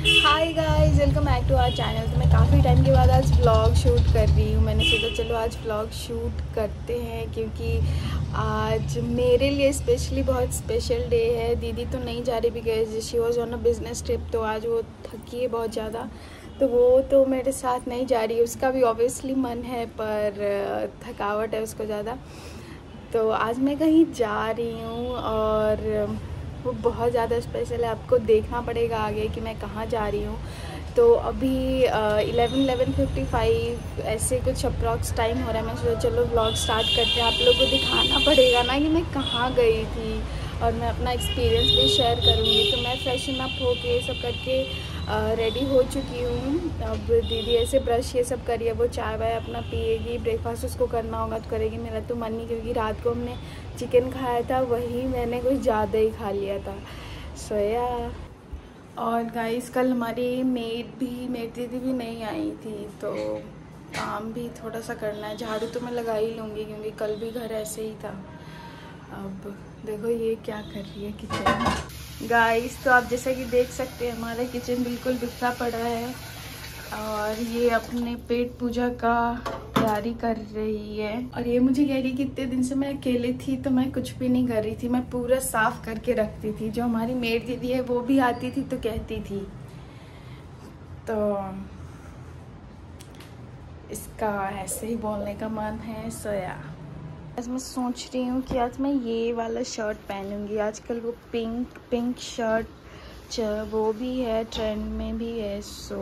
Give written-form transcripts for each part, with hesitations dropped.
Hi guys, welcome back to our channel. तो मैं काफ़ी टाइम के बाद आज व्लॉग शूट कर रही हूँ। मैंने सोचा चलो आज व्लॉग शूट करते हैं क्योंकि आज मेरे लिए स्पेशली बहुत स्पेशल डे है। दीदी तो नहीं जा रही because she was on a business trip, तो आज वो थकी है बहुत ज़्यादा, तो वो तो मेरे साथ नहीं जा रही। उसका भी ऑब्वियसली मन है पर थकावट है उसको ज़्यादा। तो आज मैं कहीं जा रही हूँ और वो बहुत ज़्यादा स्पेशल है। आपको देखना पड़ेगा आगे कि मैं कहाँ जा रही हूँ। तो अभी 11:55 ऐसे कुछ अप्रॉक्स टाइम हो रहा है। मैं सोचा चलो व्लॉग स्टार्ट करते हैं। आप लोगों को दिखाना पड़ेगा ना कि मैं कहाँ गई थी और मैं अपना एक्सपीरियंस भी शेयर करूँगी। तो मैं फ्रेशन अप होके सब करके रेडी हो चुकी हूँ। अब दीदी ऐसे ब्रश ये सब करिए, वो चाय वाय अपना पिएगी, ब्रेकफास्ट उसको करना होगा तो करेगी। मेरा तो मन नहीं, क्योंकि रात को हमने चिकन खाया था, वही मैंने कुछ ज़्यादा ही खा लिया था। सोया। और गाइस कल हमारी मेड दीदी भी नहीं आई थी, तो काम भी थोड़ा सा करना है। झाड़ू तो मैं लगा ही लूँगी क्योंकि कल भी घर ऐसे ही था। अब देखो ये क्या कर रही है किचन में। गाइस तो आप जैसा कि देख सकते हैं हमारा किचन बिल्कुल बिखरा पड़ा है और ये अपने पेट पूजा का तैयारी कर रही है। और ये मुझे कह रही कि इतने दिन से मैं अकेले थी तो मैं कुछ भी नहीं कर रही थी, मैं पूरा साफ करके रखती थी। जो हमारी मेड दीदी है वो भी आती थी तो कहती थी। तो इसका ऐसे ही बोलने का मन है। सोया। आज मैं सोच रही हूँ कि आज मैं ये वाला शर्ट पहनूंगी। आजकल वो पिंक शर्ट वो भी है, ट्रेंड में भी है। सो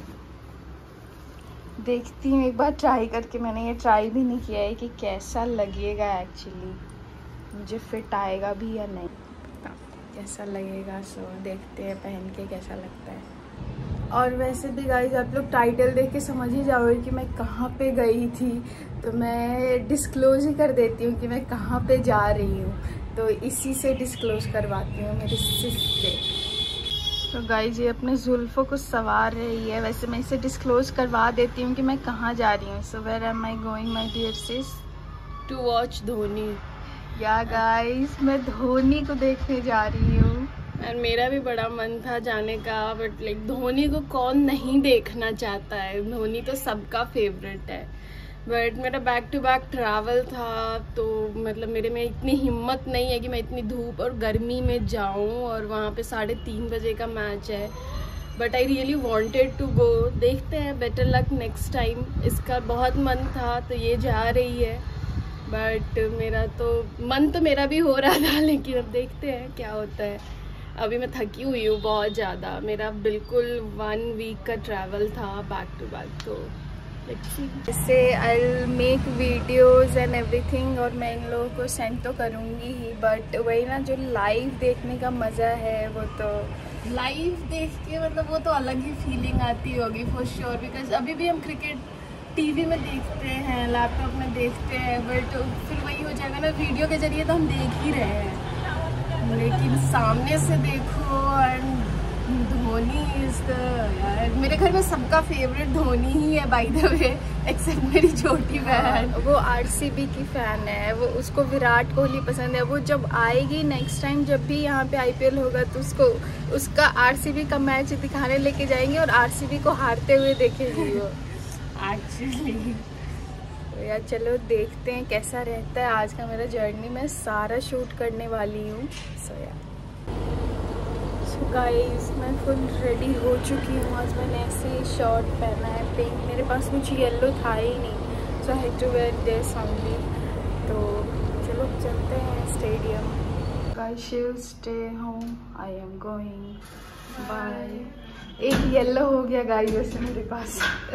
देखती हूँ एक बार ट्राई करके। मैंने ये ट्राई भी नहीं किया है कि कैसा लगेगा एक्चुअली, मुझे फिट आएगा भी या नहीं, कैसा लगेगा। सो देखते हैं पहन के कैसा लगता है। और वैसे भी गाइस आप लोग टाइटल देख के समझ ही जाओगे कि मैं कहाँ पे गई थी, तो मैं डिस्क्लोज ही कर देती हूँ कि मैं कहाँ पे जा रही हूँ। तो इसी से डिस्क्लोज करवाती हूँ मेरी सिस से। तो गाइस ये अपने जुल्फों को संवार रही है। वैसे मैं इसे डिस्क्लोज करवा देती हूँ कि मैं कहाँ जा रही हूँ। So where am I going my dear sis? To watch Dhoni. Yeah guys मैं धोनी को देखने जा रही हूँ। और मेरा भी बड़ा मन था जाने का, बट लाइक धोनी को कौन नहीं देखना चाहता है, धोनी तो सबका फेवरेट है। बट मेरा बैक टू बैक ट्रैवल था, तो मतलब मेरे में इतनी हिम्मत नहीं है कि मैं इतनी धूप और गर्मी में जाऊं, और वहाँ पे 3:30 बजे का मैच है। But I really wanted to go. देखते हैं, बेटर लक नेक्स्ट टाइम। इसका बहुत मन था तो ये जा रही है, बट मेरा तो मन तो मेरा भी हो रहा था, लेकिन अब देखते हैं क्या होता है। अभी मैं थकी हुई हूँ बहुत ज़्यादा। मेरा बिल्कुल 1 वीक का ट्रैवल था बैक टू बैक, तो इससे I make videos and everything, और मैं इन लोगों को सेंड तो करूँगी ही, बट वही ना जो लाइव देखने का मज़ा है वो तो लाइव देख के मतलब वो तो अलग ही फीलिंग आती होगी फॉर श्योर। बिकॉज अभी भी हम क्रिकेट टीवी में देखते हैं, लैपटॉप में देखते हैं, बट फिर वही हो जाएगा ना, वीडियो के जरिए तो हम देख ही रहे हैं, लेकिन सामने से देखो। एंड धोनी इज द, यार मेरे घर में सबका फेवरेट धोनी ही है बाय द वे, एक्सेप्ट मेरी छोटी बहन। वो आरसीबी की फैन है, वो उसको विराट कोहली पसंद है। वो जब आएगी नेक्स्ट टाइम जब भी यहाँ पे आईपीएल होगा तो उसको उसका आरसीबी का मैच दिखाने लेके जाएंगे और आरसीबी को हारते हुए देखेगी वो एक्चुअली। तो यार चलो देखते हैं कैसा रहता है आज का मेरा जर्नी। मैं सारा शूट करने वाली हूँ। सो गाइस मैं फुल रेडी हो चुकी हूँ। आज मैंने ऐसे शर्ट पहना है पिंक, मेरे पास कुछ येलो था ही नहीं, so I had to wear this only. तो चलो चलते हैं stadium. Guys she will stay home, I am going bye. एक येलो हो गया गाइस वैसे मेरे पास।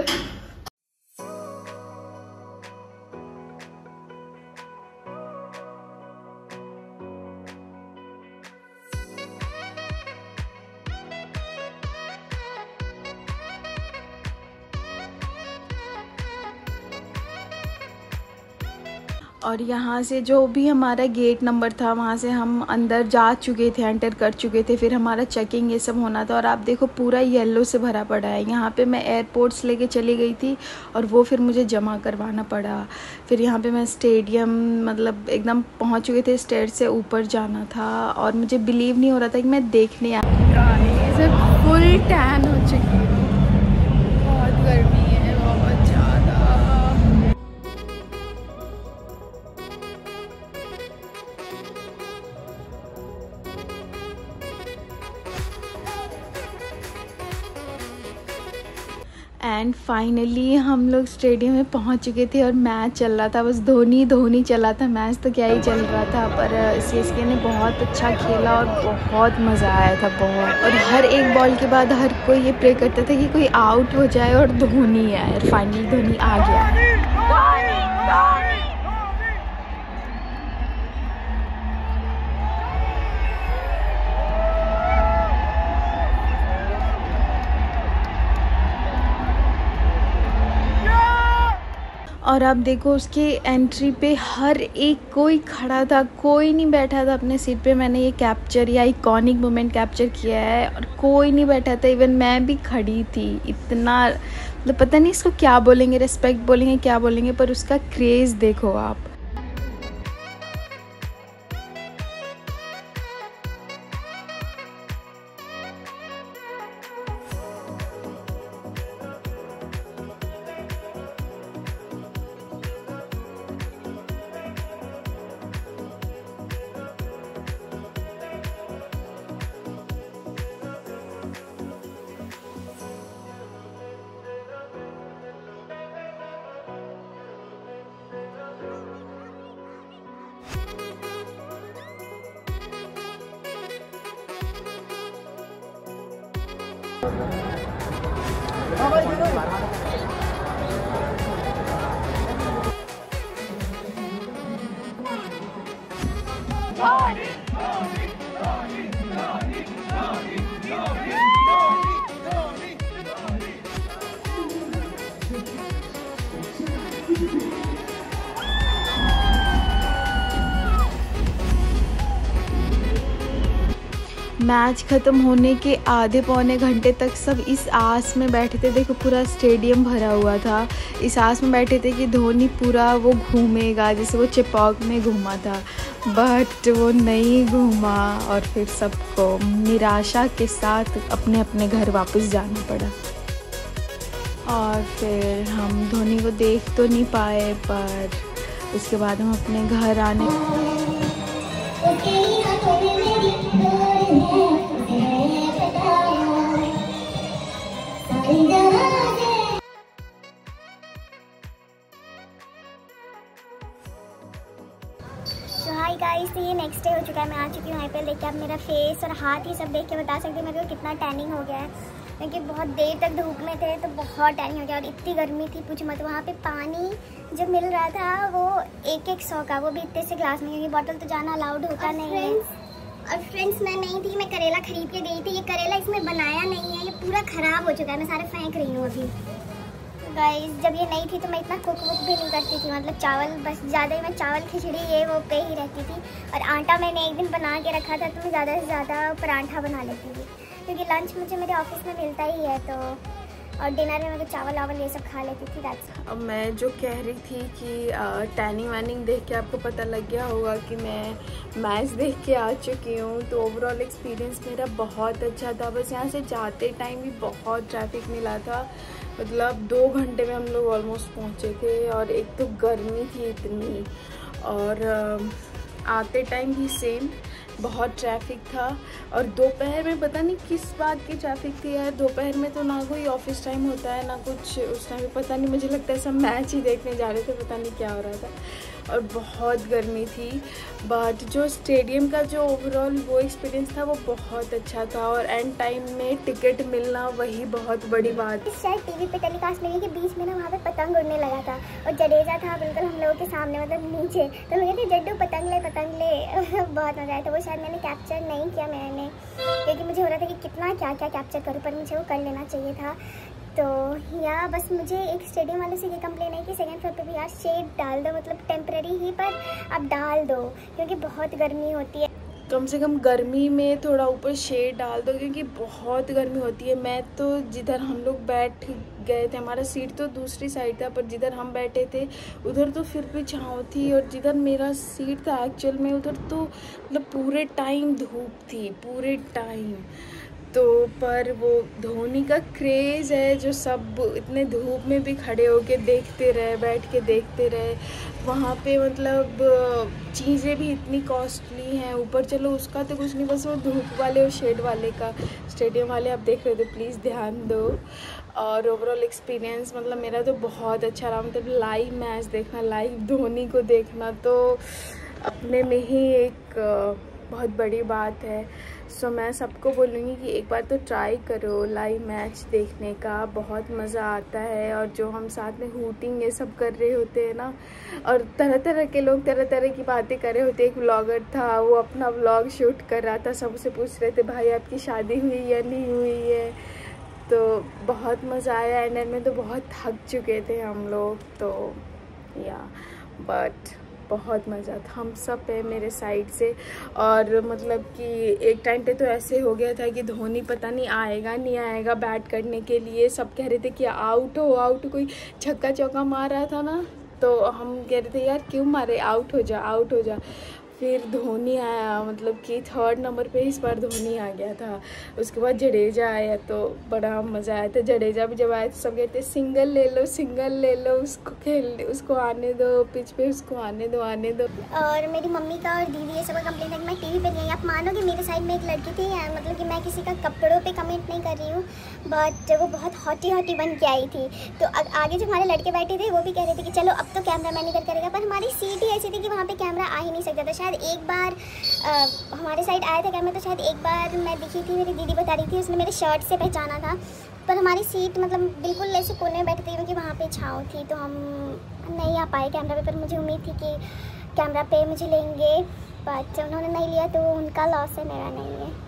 और यहाँ से जो भी हमारा गेट नंबर था वहाँ से हम अंदर जा चुके थे, एंटर कर चुके थे। फिर हमारा चेकिंग ये सब होना था, और आप देखो पूरा येलो से भरा पड़ा है। यहाँ पे मैं एयरपोर्ट्स लेके चली गई थी और वो फिर मुझे जमा करवाना पड़ा। फिर यहाँ पे मैं स्टेडियम मतलब एकदम पहुँच चुके थे, स्टेयर से ऊपर जाना था और मुझे बिलीव नहीं हो रहा था कि मैं देखने आई। से फुल टैन हो चुकी हूँ। बहुत गर्मी है, बहुत ज़्यादा। एंड फाइनली हम लोग स्टेडियम में पहुंच चुके थे और मैच चल रहा था। बस धोनी चला था, मैच तो क्या ही चल रहा था। पर सीएसके ने बहुत अच्छा खेला और बहुत मज़ा आया था, बहुत। और हर एक बॉल के बाद हर कोई ये प्रे करता था कि कोई आउट हो जाए और धोनी आए। फाइनली धोनी आ गया। और अब देखो उसके एंट्री पे हर एक कोई खड़ा था, कोई नहीं बैठा था अपने सीट पे। मैंने ये कैप्चर या इकॉनिक मोमेंट कैप्चर किया है और कोई नहीं बैठा था, इवन मैं भी खड़ी थी। इतना मतलब पता नहीं इसको क्या बोलेंगे, रिस्पेक्ट बोलेंगे, क्या बोलेंगे, पर उसका क्रेज़ देखो आप। मैच ख़त्म होने के आधे पौने घंटे तक सब इस आस में बैठे थे। देखो पूरा स्टेडियम भरा हुआ था, इस आस में बैठे थे कि धोनी पूरा वो घूमेगा जैसे वो चेपॉक में घूमा था, बट वो नहीं घूमा और फिर सबको निराशा के साथ अपने अपने घर वापस जाना पड़ा। और फिर हम धोनी को देख तो नहीं पाए, पर उसके बाद हम अपने घर आने हाय गाइस, तो ये नेक्स्ट डे हो चुका है। मैं आ चुकी हूँ यहाँ पे। देखिए आप मेरा फेस और हाथ ही सब देख के बता सकते हैं मेरे को कितना टैनिंग हो गया है, क्योंकि बहुत देर तक धूप में थे तो बहुत टैनिंग हो गया। और इतनी गर्मी थी पूछ मत। वहाँ पे पानी जो मिल रहा था वो 100 का, वो भी इतने से ग्लास में, क्योंकि बॉटल तो जाना अलाउड होता नहीं है। और फ्रेंड्स मैं नहीं थी, मैं करेला खरीद के गई थी। ये करेला इसमें बनाया नहीं है, ये पूरा ख़राब हो चुका है, मैं सारे फेंक रही हूँ अभी। गाइस जब ये नहीं थी तो मैं इतना कुक वुक भी नहीं करती थी, मतलब चावल बस ज़्यादा ही मैं चावल खिचड़ी ये वो पे ही रहती थी। और आटा मैंने एक दिन बना के रखा था तो मैं ज़्यादा से ज़्यादा पराठा बना लेती थी, क्योंकि लंच मुझे मेरे ऑफिस में मिलता ही है। तो और डिनर में मैं तो चावल वावल ये सब खा लेती थी। अब मैं जो कह रही थी कि टैनिंग वैनिंग देख के आपको पता लग गया होगा कि मैं मैच देख के आ चुकी हूँ। तो ओवरऑल एक्सपीरियंस मेरा बहुत अच्छा था। बस यहाँ से जाते टाइम भी बहुत ट्रैफिक मिला था, मतलब 2 घंटे में हम लोग ऑलमोस्ट पहुँचे थे। और एक तो गर्मी थी इतनी, और आते टाइम भी सेम बहुत ट्रैफिक था। और दोपहर में पता नहीं किस बात की ट्रैफिक थी यार। दोपहर में तो ना कोई ऑफिस टाइम होता है ना कुछ, उस टाइम पता नहीं, मुझे लगता है सब मैच ही देखने जा रहे थे, पता नहीं क्या हो रहा था। और बहुत गर्मी थी, बट जो स्टेडियम का जो ओवरऑल वो एक्सपीरियंस था वो बहुत अच्छा था। और एंड टाइम में टिकट मिलना वही बहुत बड़ी बात। शायद टीवी पे टेलीकास्ट लगी कि बीच में ना वहाँ पे पतंग उड़ने लगा था और जडेजा था बिल्कुल हम लोगों के सामने, मतलब नीचे। तो मैं कहती जड्डू पतंग ले बहुत मज़ा आया था। वो शायद मैंने कैप्चर नहीं किया मैंने, क्योंकि मुझे हो रहा था कि कितना क्या क्या कैप्चर करूँ, पर मुझे वो कर लेना चाहिए था। तो या बस मुझे एक स्टेडियम वाले से ये कंप्लेन है कि सेकंड फ्लोर पे भी यार शेड डाल दो, मतलब टेम्परेरी ही पर आप डाल दो, क्योंकि बहुत गर्मी होती है। कम से कम गर्मी में थोड़ा ऊपर शेड डाल दो, क्योंकि बहुत गर्मी होती है। मैं तो जिधर हम लोग बैठ गए थे, हमारा सीट तो दूसरी साइड था, पर जिधर हम बैठे थे उधर तो फिर भी छाँव थी। और जिधर मेरा सीट था एक्चुअल में उधर तो मतलब पूरे टाइम धूप थी, पूरे टाइम। तो पर वो धोनी का क्रेज़ है जो सब इतने धूप में भी खड़े होके देखते रहे, बैठ के देखते रहे। वहाँ पे मतलब चीज़ें भी इतनी कॉस्टली हैं। ऊपर चलो उसका तो कुछ नहीं, बस वो धूप वाले और शेड वाले का, स्टेडियम वाले आप देख रहे हो तो प्लीज़ ध्यान दो। और ओवरऑल एक्सपीरियंस मतलब मेरा तो बहुत अच्छा रहा। मतलब लाइव मैच देखना, लाइव धोनी को देखना तो अपने में ही एक बहुत बड़ी बात है। सो मैं सबको बोलूँगी कि एक बार तो ट्राई करो लाइव मैच देखने का, बहुत मज़ा आता है। और जो हम साथ में हूटिंग ये सब कर रहे होते हैं ना, और तरह तरह के लोग तरह तरह की बातें कर रहे होते। एक व्लॉगर था, वो अपना व्लॉग शूट कर रहा था, सबसे पूछ रहे थे भाई आपकी शादी हुई या नहीं हुई है। तो बहुत मज़ा आया। एंड में तो बहुत थक चुके थे हम लोग तो बट बहुत मज़ा था। हम सब पे मेरे साइड से। और मतलब कि एक टाइम पे तो ऐसे हो गया था कि धोनी पता नहीं आएगा नहीं आएगा बैट करने के लिए। सब कह रहे थे कि आउट हो, कोई छक्का चौका मार रहा था ना, तो हम कह रहे थे यार क्यों मारे, आउट हो जा। फिर धोनी आया, मतलब कि 3rd नंबर पे इस बार धोनी आ गया था। उसके बाद जडेजा आया तो बड़ा मज़ा आया था। जडेजा भी जब आया तो सब कहते सिंगल ले लो, उसको आने दो पिच पे, उसको आने दो। और मेरी मम्मी का और दीदी ये सब का कंप्लेंट है कि मैं टीवी पे नहीं। आप मानोगे मेरे साइड में एक लड़की थी, मतलब कि मैं किसी का कपड़ों पे कमेंट नहीं कर रही हूँ, बट वो बहुत हॉटी बन के आई थी। तो आगे जो हमारे लड़के बैठे थे वो भी कह रहे थे कि चलो अब तो कैमरा मैन इधर करेगा, पर हमारी सीट ही ऐसी थी कि वहाँ पे कैमरा आ ही नहीं सकता था। शायद एक बार हमारे साइड आया था कैमरा, तो शायद एक बार मैं दिखी थी, मेरी दीदी बता रही थी, उसने मेरे शर्ट से पहचाना था। पर हमारी सीट मतलब बिल्कुल ऐसे कोने में बैठे थे क्योंकि वहाँ पे छाँव थी, तो हम नहीं आ पाए कैमरा पे। पर मुझे उम्मीद थी कि कैमरा पे मुझे लेंगे, बट उन्होंने नहीं लिया तो उनका लॉस है, मेरा नहीं है।